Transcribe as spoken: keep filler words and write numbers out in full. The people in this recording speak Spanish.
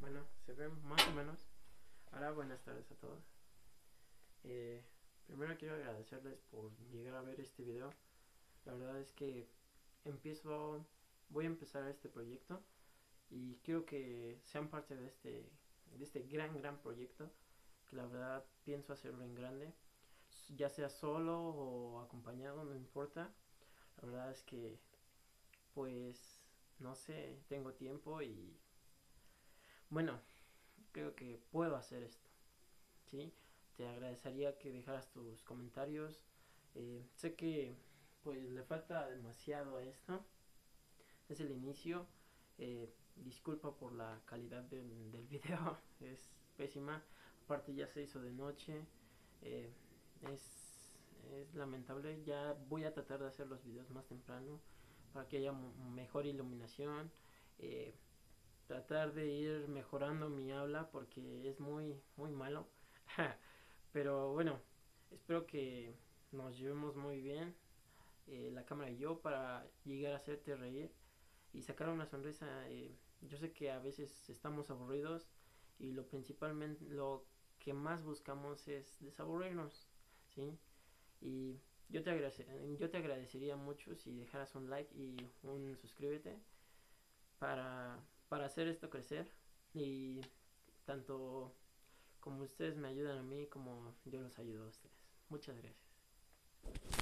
Bueno, se ve más o menos. Ahora buenas tardes a todos. Eh, Primero quiero agradecerles por llegar a ver este video. La verdad es que empiezo, voy a empezar este proyecto y quiero que sean parte de este, de este gran, gran proyecto que la verdad pienso hacerlo en grande, ya sea solo o acompañado, no importa. La verdad es que, pues, no sé, tengo tiempo y, bueno, creo que puedo hacer esto. ¿Sí? Te agradecería que dejaras tus comentarios. Eh, sé que pues le falta demasiado a esto. Es el inicio. Eh, disculpa por la calidad del, del video. Es pésima. Aparte ya se hizo de noche. Eh, es, es lamentable. Ya voy a tratar de hacer los videos más temprano para que haya mejor iluminación. Eh, Tratar de ir mejorando mi habla porque es muy, muy malo. Pero bueno, espero que nos llevemos muy bien, eh, la cámara y yo, para llegar a hacerte reír y sacar una sonrisa. Eh, yo sé que a veces estamos aburridos y lo principalmente, lo que más buscamos es desaburrirnos, ¿sí? Y yo te, agradece, yo te agradecería mucho si dejaras un like y un suscríbete para, para hacer esto crecer y tanto como ustedes me ayudan a mí como yo los ayudo a ustedes. Muchas gracias.